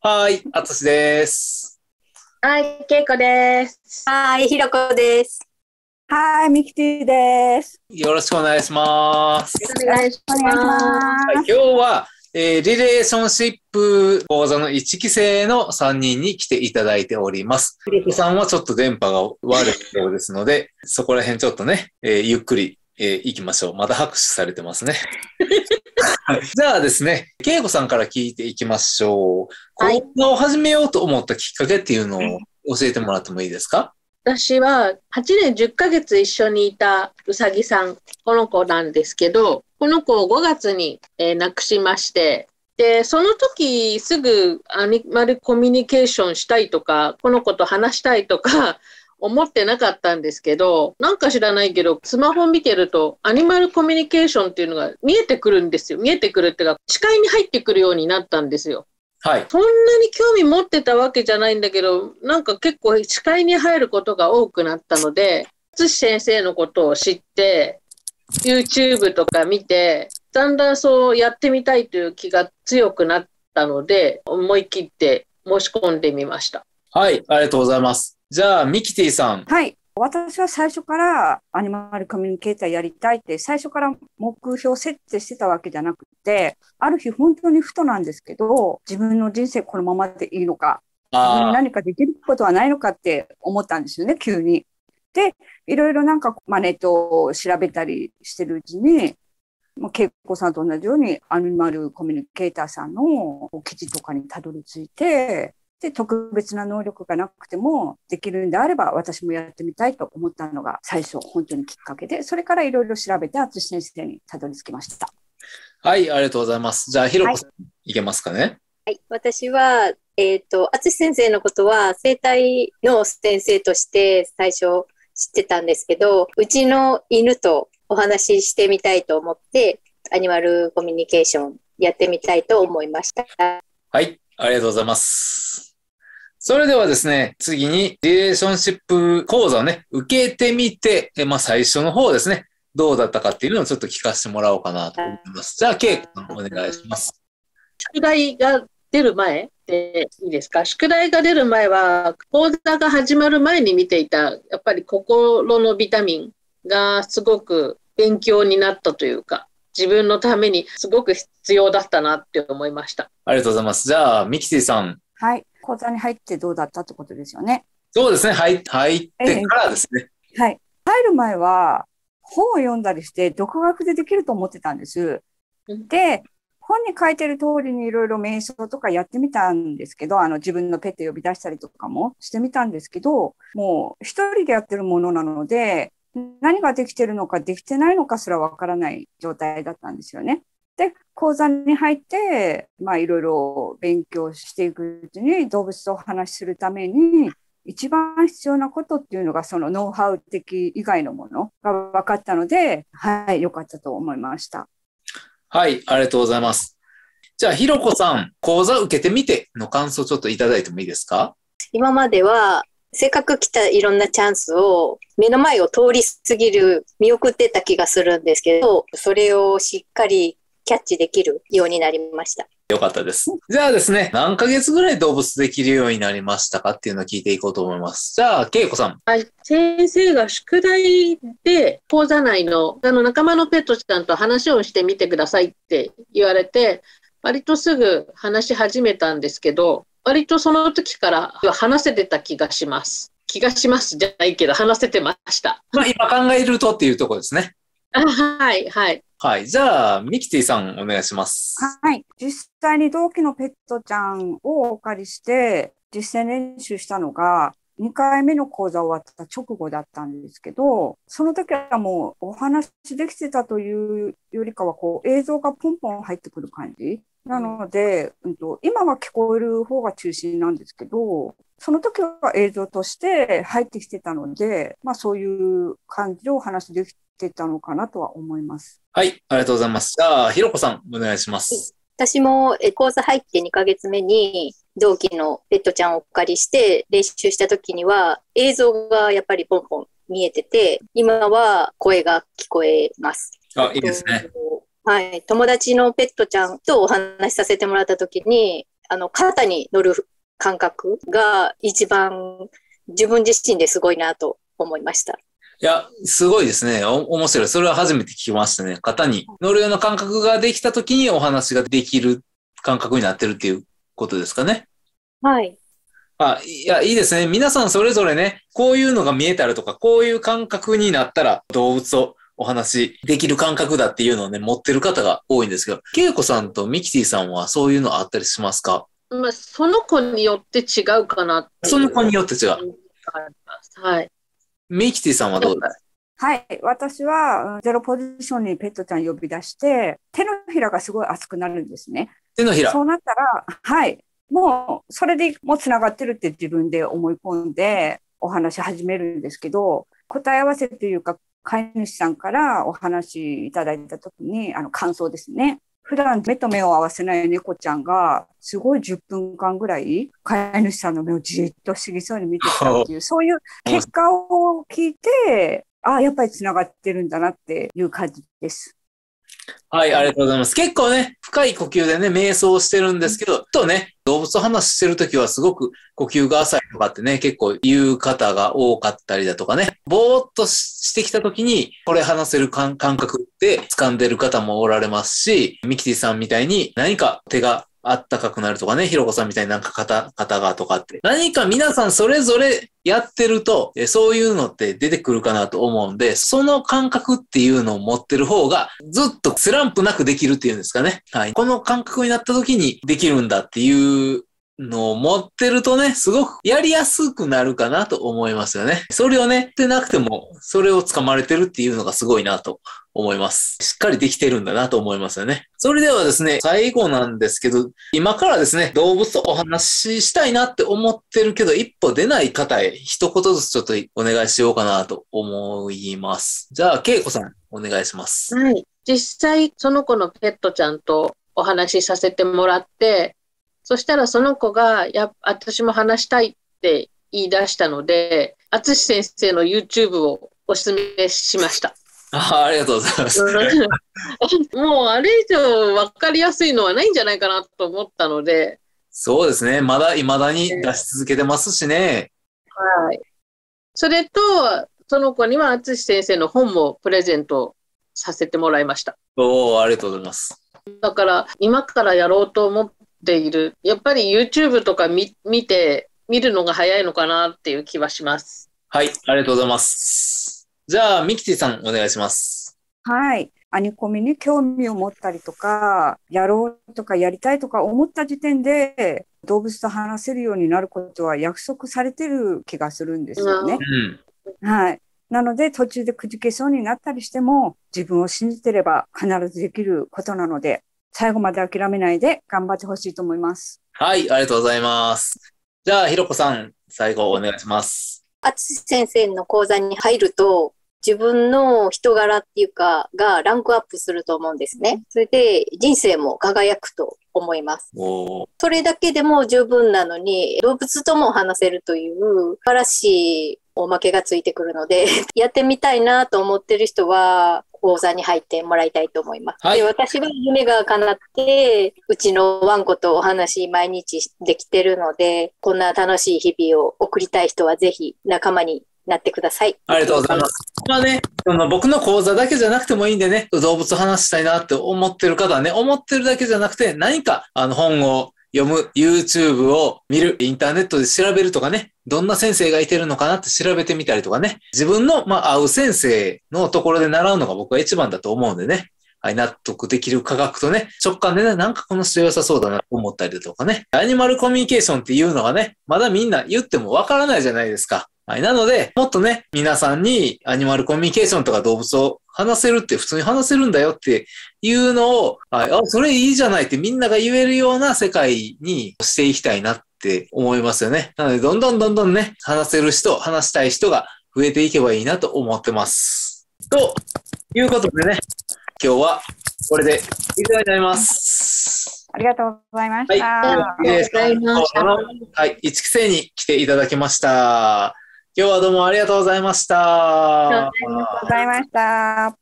はい、あつしです。 はい、けいこです。 はい、ひろこです。 はい、ミキティです。 よろしくお願いします。 お願いしお願いします。 はい、今ます。 日は、リレーションシップ講座の1期生の3人に来ていただいております。ひろこさんはちょっと電波が悪いようですので、そこら辺ちょっとね、ゆっくり、行きましょう。まだ拍手されてますね。はい、じゃあですね、けいこさんから聞いていきましょう。 はい講座を始めようと思ったきっかけっていうのを教えてもらってもいいですか？ 私は8年10ヶ月一緒にいたうさぎさん、この子なんですけど、この子を5月に、亡くしまして、で、その時すぐアニマルコミュニケーションしたいとか、この子と話したいとか思ってなかったんですけど、なんか知らないけど、スマホ見てるとアニマルコミュニケーションっていうのが見えてくるんですよ。見えてくるっていうか、視界に入ってくるようになったんですよ。 はい。 そんなに興味持ってたわけじゃないんだけど、なんか結構視界に入ることが多くなったので、つし先生のことを知って、YouTube とか見て、だんだんそうやってみたいという気が強くなったので、思い切って申し込んでみました。 はい、ありがとうございます。じゃあ、ミキティさん。 はい。私は最初からアニマルコミュニケーターやりたいって最初から目標設定してたわけじゃなくて、ある日本当にふとなんですけど、自分の人生このままでいいのか、自分に何かできることはないのかって思ったんですよね、急に。で、いろいろなんかネットを調べたりしてるうちに、けいこさんと同じようにアニマルコミュニケーターさんの記事とかにたどり着いて、で、特別な能力がなくてもできるんであれば私もやってみたいと思ったのが最初本当にきっかけで、それからいろいろ調べて淳先生にたどり着きました。 はい、ありがとうございます。じゃあ、ひろこさん、いけますかね？ はい、私は、淳先生のことは生態の先生として最初知ってたんですけど、うちの犬とお話ししてみたいと思って、アニマルコミュニケーションやってみたいと思いました。 はい、ありがとうございます。それではですね、次にリレーションシップ講座をね、受けてみて、最初の方ですね、どうだったかっていうのをちょっと聞かせてもらおうかなと思います。じゃあ、ケイコさんお願いします。 宿題が出る前でいいですか？宿題が出る前は、講座が始まる前に見ていた、やっぱり心のビタミンがすごく勉強になったというか、自分のためにすごく必要だったなって思いました。 ありがとうございます。じゃあ、ミキティさん。 はい。講座に入ってどうだったってことですよね。 そうですね。入ってからですね。 はい。入る前は本を読んだりして独学でできると思ってたんです。で、本に書いてる通りにいろいろ瞑想とかやってみたんですけど、自分のペット呼び出したりとかもしてみたんですけど、もう一人でやってるものなので、何ができてるのかできてないのかすらわからない状態だったんですよね。で、講座に入って、いろいろ勉強していくうちに動物とお話しするために、一番必要なことっていうのがそのノウハウ的以外のものが分かったので、はい、良かったと思いました。 はい、ありがとうございます。じゃあ、ひろこさん、講座受けてみての感想ちょっといただいてもいいですか？ 今までは、せっかく来たいろんなチャンスを目の前を通り過ぎる、見送ってた気がするんですけど、それをしっかりキャッチできるようになりました。 よかったです。じゃあですね、何ヶ月ぐらい動物できるようになりましたかっていうのを聞いていこうと思います。じゃあ、けいこさん。 はい、先生が宿題で講座内の仲間のペットちゃんと話をしてみてくださいって言われて、割とすぐ話し始めたんですけど、割とその時から話せてた気がします。気がしますじゃないけど、話せてました。 今考えるとっていうところですね。 はい、はい。 はい。じゃあ、ミキティさんお願いします。 はい。実際に同期のペットちゃんをお借りして実践練習したのが2回目の講座終わった直後だったんですけど、その時はもうお話できてたというよりかは映像がポンポン入ってくる感じ。なので、今は聞こえる方が中心なんですけど、その時は映像として入ってきてたので、そういう感じでお話できてたのかなとは思います。 はい、ありがとうございます。じゃあ、ひろこさんお願いします。 私も講座入って2ヶ月目に同期のペットちゃんをお借りして練習した時には映像がやっぱりポンポン見えてて、今は声が聞こえます。 あ、いいですね。 はい、友達のペットちゃんとお話しさせてもらった時に肩に乗る感覚が一番自分自身ですごいなと思いました。 いや、すごいですね。面白い。それは初めて聞きましたね。肩に乗るような感覚ができたときにお話ができる感覚になってるっていうことですかね。 はい。 いや、いいですね。皆さんそれぞれね、こういうのが見えたらとか、こういう感覚になったら動物とお話できる感覚だっていうのをね、持ってる方が多いんですけど、恵子さんとミキティさんはそういうのあったりしますか？ その子によって違うかなっていう。 その子によって違う。 はい。 ミキティさんはどうですか？ はい。私はゼロポジションにペットちゃん呼び出して、手のひらがすごい熱くなるんですね。 手のひら。 そうなったら、はい。もう、それでもう繋がってるって自分で思い込んでお話し始めるんですけど、答え合わせというか、飼い主さんからお話いただいたときに、感想ですね。普段目と目を合わせない猫ちゃんが、すごい10分間ぐらい、飼い主さんの目をじっと不思議そうに見てきたっていう、そういう結果を聞いて、やっぱり繋がってるんだなっていう感じです。 はい、ありがとうございます。結構ね、深い呼吸でね、瞑想してるんですけど、動物と話してるときはすごく呼吸が浅いとかってね、結構言う方が多かったりだとかね、ぼーっとしてきたときに、これ話せる感覚って掴んでる方もおられますし、ミキティさんみたいに何か手があったかくなるとかね、ひろこさんみたいになんか肩がとかって。何か皆さんそれぞれやってると、そういうのって出てくるかなと思うんで、その感覚っていうのを持ってる方が、ずっとスランプなくできるっていうんですかね。はい。この感覚になった時にできるんだっていうのを持ってるとね、すごくやりやすくなるかなと思いますよね。それをね、ってなくても、それを掴まれてるっていうのがすごいなと思います。しっかりできてるんだなと思いますよね。それではですね、最後なんですけど、今からですね、動物とお話ししたいなって思ってるけど、一歩出ない方へ一言ずつちょっとお願いしようかなと思います。じゃあ、恵子さん、お願いします。 はい。実際、その子のペットちゃんとお話しさせてもらって、そしたらその子が、私も話したいって言い出したので、淳先生の YouTube をお勧めしました。 ありがとうございます。 もうあれ以上分かりやすいのはないんじゃないかなと思ったので。 そうですね。未だに出し続けてますしね。 はい。それと、その子には淳先生の本もプレゼントさせてもらいました。 ありがとうございます。 だから、今からやろうと思っている。やっぱり YouTube とか見るのが早いのかなっていう気はします。 はい。ありがとうございます。じゃあ、ミキティさん、お願いします。 はい。アニコミに興味を持ったりとか、やろうとかやりたいとか思った時点で、動物と話せるようになることは約束されてる気がするんですよね。はい。なので、途中でくじけそうになったりしても、自分を信じてれば必ずできることなので、最後まで諦めないで頑張ってほしいと思います。 はい、ありがとうございます。じゃあ、ひろこさん、最後お願いします。 淳先生の講座に入ると、自分の人柄っていうか、がランクアップすると思うんですね。それで、人生も輝くと思います。それだけでも十分なのに、動物とも話せるという素晴らしいおまけがついてくるので、やってみたいなと思ってる人は、講座に入ってもらいたいと思います。はい、で、私は夢が叶って、うちのワンコとお話毎日できてるので、こんな楽しい日々を送りたい人はぜひ仲間になってください。 ありがとうございます。まあね、僕の講座だけじゃなくてもいいんでね、動物話したいなって思ってる方はね、思ってるだけじゃなくて、何か本を読む、YouTube を見る、インターネットで調べるとかね、どんな先生がいてるのかなって調べてみたりとかね、自分の、合う先生のところで習うのが僕は一番だと思うんでね、はい、納得できる科学とね、直感でね、なんかこの人良さそうだなと思ったりだとかね、アニマルコミュニケーションっていうのがね、まだみんな言ってもわからないじゃないですか。はい。なので、もっとね、皆さんにアニマルコミュニケーションとか動物を話せるって普通に話せるんだよっていうのを、はい、それいいじゃないってみんなが言えるような世界にしていきたいなって思いますよね。なので、どんどんね、話せる人、話したい人が増えていけばいいなと思ってます。ということでね、今日はこれで以上になります。 ありがとうございました。 はい、ありがとうございました。 はい、1期生に来ていただきました。今日はどうもありがとうございました。 ありがとうございました。